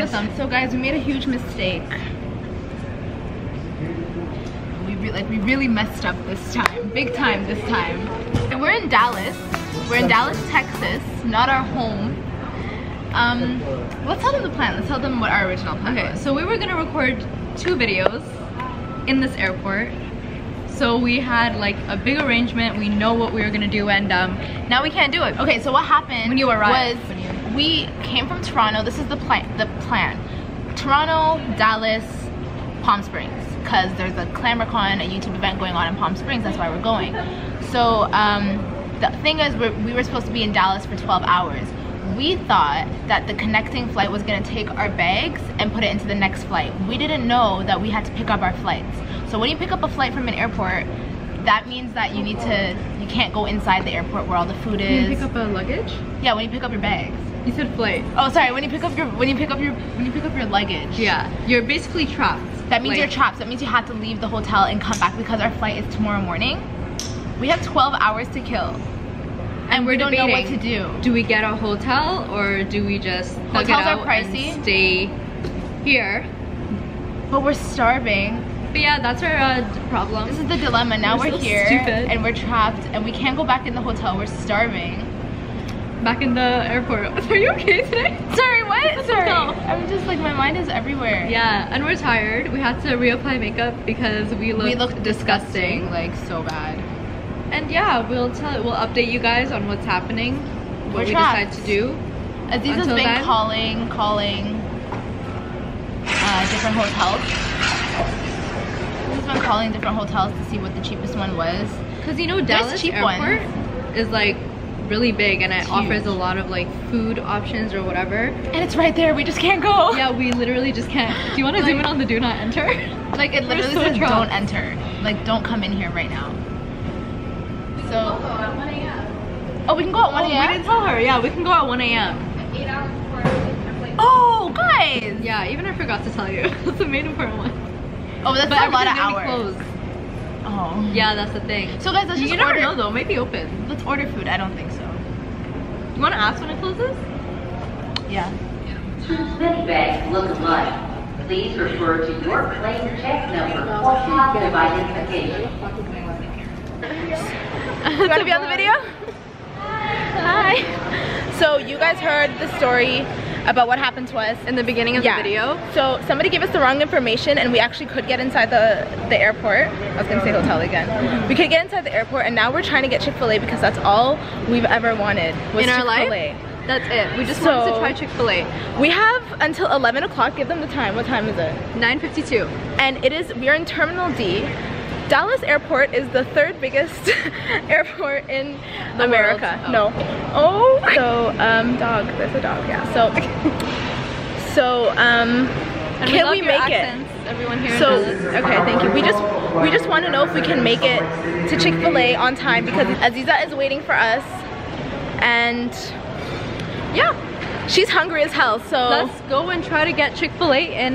guys. So guys, we made a huge mistake. We really messed up this time. Big time this time. And we're in Dallas. We're in Dallas, Texas, not our home. Let's tell them the plan. Let's tell them what our original plan was. So we were gonna record 2 videos in this airport. So we had like a big arrangement. We know what we were gonna do, and now we can't do it. Okay, so what happened when you arrived was we came from Toronto. This is the plan. Toronto, Dallas, Palm Springs, because there's a ClamorCon, a YouTube event going on in Palm Springs. That's why we're going. So the thing is, we were supposed to be in Dallas for 12 hours. We thought that the connecting flight was gonna take our bags and put it into the next flight. We didn't know that we had to pick up our flights. So when you pick up a flight from an airport, that means that you can't go inside the airport where all the food is. When you pick up a luggage? Yeah, when you pick up your bags. You said flight. Oh, sorry. When you pick up your luggage. Yeah, you're basically trapped. That means you're trapped. That means you have to leave the hotel and come back because our flight is tomorrow morning. We have 12 hours to kill. And we don't know what to do. Do we get a hotel or do we just hotels are pricey and stay here? But we're starving. But yeah, that's our problem. This is the dilemma. Now we're so here stupid. And we're trapped and we can't go back in the hotel. We're starving. Back in the airport. Are you okay today? Sorry, what? Sorry. I'm just like, my mind is everywhere. Yeah, and we're tired. We had to reapply makeup because we look disgusting. Like so bad. And yeah, we'll update you guys on what's happening, what we decide to do. Aziza's been calling different hotels. He's been calling different hotels to see what the cheapest one was. Cause you know Dallas Airport is like really big and it offers a lot of like food options or whatever. And it's right there. We just can't go. Yeah, we literally just can't. Do you want to zoom in on the do not enter? Like it literally says don't enter. Like don't come in here right now. So, at 1 a.m. Oh, we can go at 1 a.m.? We didn't tell her. Yeah, we can go at 1 a.m. 8 hours before our flight. Oh, guys! Yeah, even I forgot to tell you. That's the main important one. Oh, that's a lot of hours. Closed. Oh. Yeah, that's the thing. So guys, let's just order. You never know though, it might be open. Let's order food. I don't think so. You want to ask when it closes? Yeah. Many bags look alike. Please refer to your plane check number or positive identification. You want to be on the video? Hi. So you guys heard the story about what happened to us in the beginning of the video. So somebody gave us the wrong information and we actually could get inside the airport. I was gonna say hotel again. We could get inside the airport and now we're trying to get Chick-fil-A because that's all we've ever wanted was in our Chick-fil-A. life. That's it. We just wanted to try Chick-fil-A. We have until 11 o'clock. Give them the time. What time is it? 9:52. And we are in Terminal D. Dallas Airport is the 3rd biggest airport in America. No. Oh. So, dog. There's a dog. Yeah. So, can we make it? Everyone here. So, okay, thank you. We just want to know if we can make it to Chick-fil-A on time because Aziza is waiting for us, and yeah, she's hungry as hell. So let's go and try to get Chick-fil-A in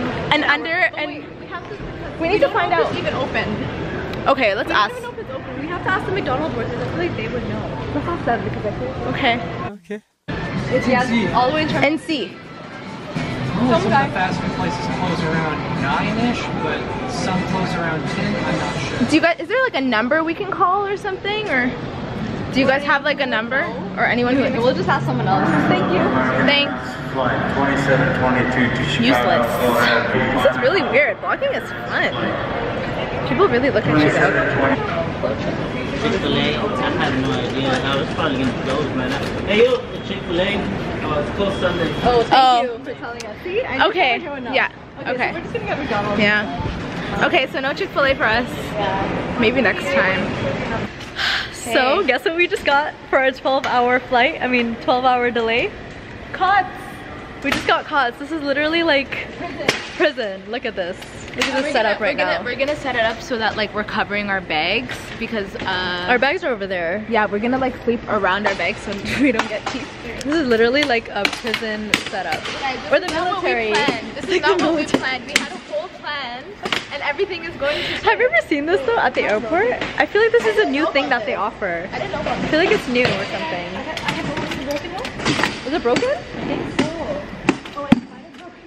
we need to find out if it's even open. Okay, let's ask. We don't even know if it's open. We have to ask the McDonald's workers. I feel like they would know. Let's ask them because I feel okay. It's all the way in NC. Some of the fast food places close around 9-ish, but some close around 10. I'm not sure. Is there like a number we can call or something, or do you guys have like a number or anyone who? We'll just ask someone else. Thank you. Thanks. Flight 2722 to Chicago. Useless. This is really weird. Vlogging is fun. People really look at you though. Chick-fil-A, I had no idea. I was probably gonna go, man. Hey yo, Chick-fil-A. It's close Sunday. Oh, thank you for telling us. See, I okay. Yeah. Okay. So we're just gonna get McDonald's. Yeah. Okay, so no Chick-fil-A for us. Yeah. Maybe next time. So, guess what we just got for our 12-hour flight? I mean, 12-hour delay? Cots. We just got cots. This is literally like prison. Look at this. Look at this setup right now. We're gonna set it up so that like we're covering our bags because our bags are over there. Yeah, we're gonna like sleep around our bags so we don't get teeth. This is literally like a prison setup. Guys, or the military. This is not what we planned. We had a whole plan and everything is going to Have you ever seen this though at the airport? I feel like this is a new thing that they offer. I didn't know about this. I feel like it's new or something. I had broken. Was it broken? I think so. Oh, it's kind of broken.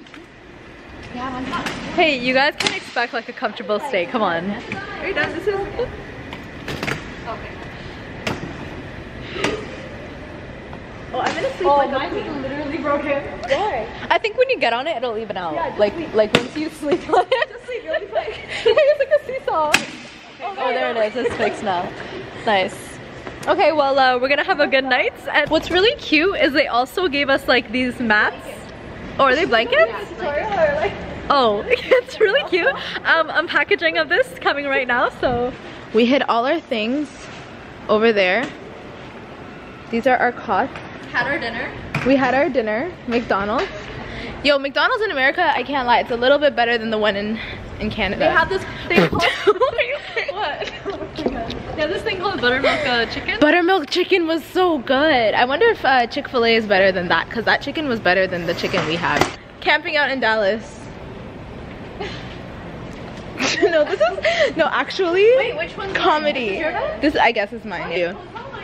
Hey, you guys can expect like a comfortable stay. Come on. Are you done? This is. Okay. Oh, I'm gonna sleep like mine is literally broken. Why? I think when you get on it, it'll even out. Yeah, like once you sleep on it. Just sleep, you'll be fine. It's like a seesaw. Oh, there it is. It's fixed now. Nice. Okay, well, we're gonna have a good night. And what's really cute is they also gave us like these mats. Oh, are they blankets? Oh, it's really cute. Unpackaging of this coming right now, so. We hid all our things over there. These are our cots. Had our dinner. We had our dinner, McDonald's. Yo, McDonald's in America, I can't lie, it's a little bit better than the one in Canada. They have this thing called what? Oh my god. They have this thing called buttermilk chicken. Buttermilk chicken was so good. I wonder if Chick-fil-A is better than that, because that chicken was better than the chicken we had. Camping out in Dallas. No, this is no, actually. Wait, which one's comedy? This, I guess, is mine. You.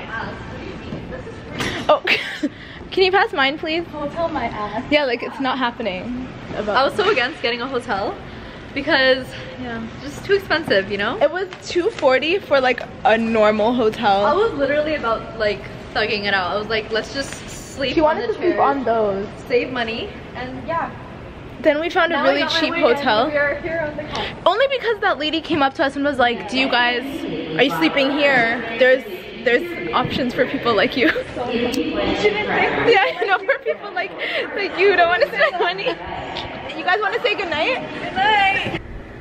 Oh, can you pass mine, please? Hotel my ass. Yeah, like it's not happening. I was so against getting a hotel because it's just too expensive, you know? It was $240 for like a normal hotel. I was literally about like thugging it out. I was like, let's just sleep She on wanted the to sleep on those. save money, and yeah. Then we found a really cheap hotel. We are here on the couch. Only because that lady came up to us and was like, "Do you guys, are you sleeping here? There's options for people like you." Yeah, I know, for people like you who don't want to spend money. You guys want to say goodnight? Good night.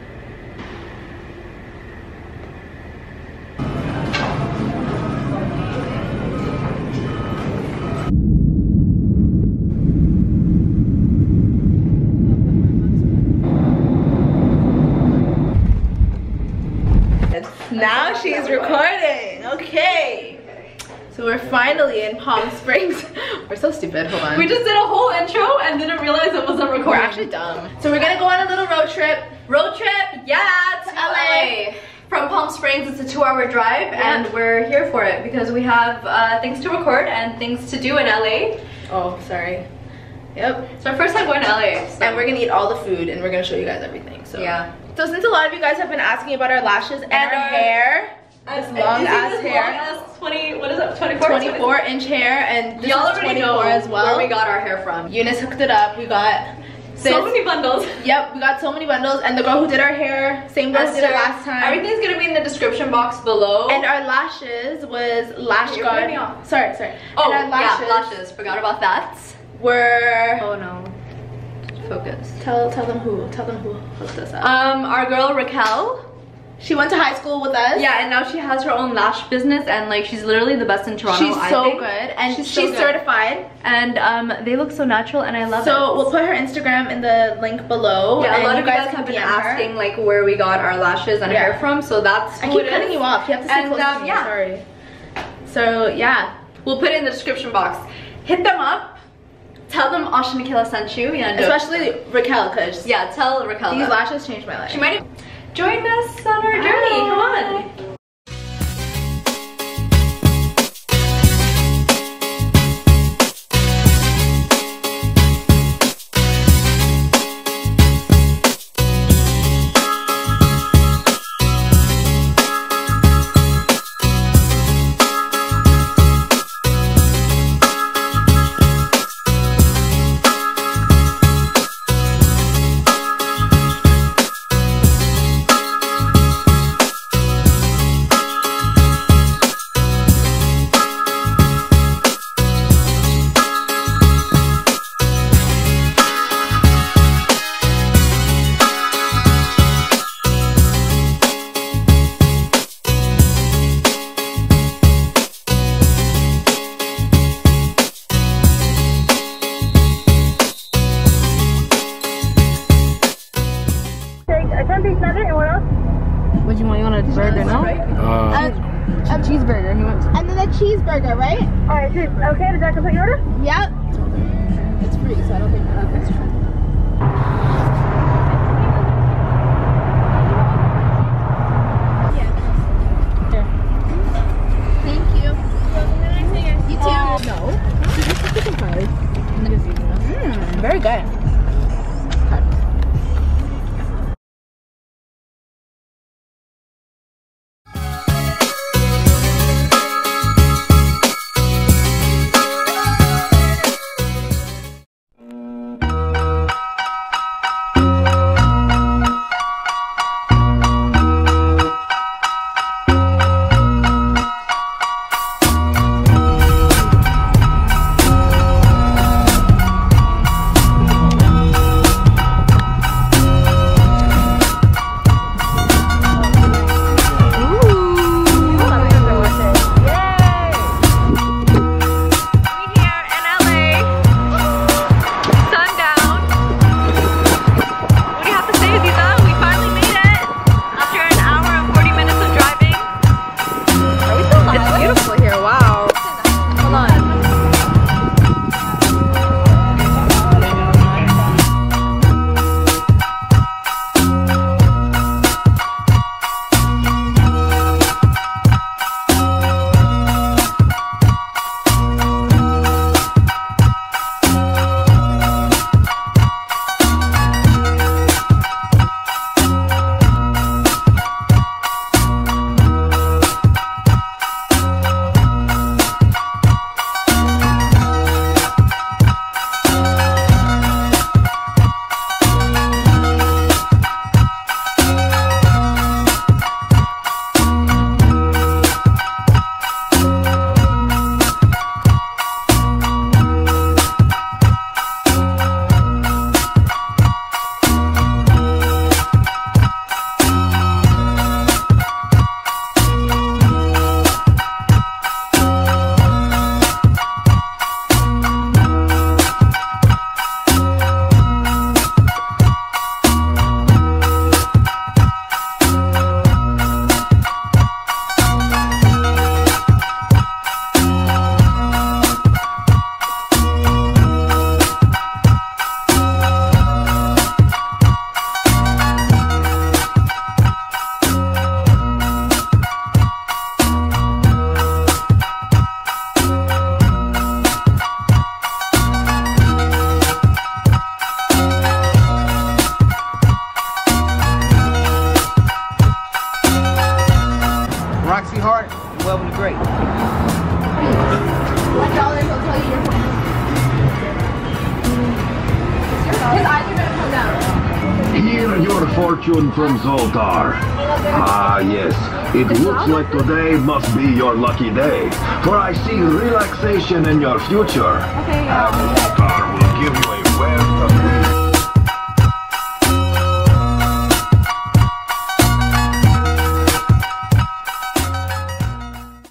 Now she's recording. Okay. So we're finally in Palm Springs. We're so stupid. Hold on. We just did a whole intro and didn't realize it wasn't recording. We're actually dumb. So we're gonna go on a little road trip. Yeah, to LA. From Palm Springs, it's a 2-hour drive, and we're here for it because we have things to record and things to do in LA. Oh, sorry. Yep. It's my first time going to LA. So. And we're gonna eat all the food and we're gonna show you guys everything. So yeah. So since a lot of you guys have been asking about our lashes and our hair, this long ass hair, 24-inch hair, and this y'all is already 24 know as well. Where we got our hair from. Eunice hooked it up. We got so many bundles. Yep, we got so many bundles, and the girl who did our hair, same girl who did it last time. Everything's gonna be in the description box below. And our lashes was Lash Guard. Sorry. Oh, and our yeah, lashes. Forgot about that. Were oh no. Focus. Tell them who hooked us up. Our girl Raquel. She went to high school with us. Yeah, and now she has her own lash business, and like she's literally the best in Toronto. She's so good, and she's certified. And they look so natural, and I love it. So we'll put her Instagram in the link below. Yeah, and a lot of you guys have been asking like where we got our lashes and hair from, so that's I keep cutting you off. You have to stay close to me. Yeah. Sorry. So yeah, we'll put it in the description box. Hit them up. Tell them Osh and Akela sent you. Yeah, especially Raquel, cause tell Raquel. These lashes changed my life. She might have joined us on our journey. Come on. What do you want? You want a burger, no? A cheeseburger. He wants. And then a cheeseburger, right? Alright, okay, is that complete order? Yep. It's free, so I don't think that's true. Thank you. You too. No. Very good. your fortune from Zoltar. Ah, yes. It looks like today must be your lucky day, for I see relaxation in your future. And Zoltar will give you a wealth of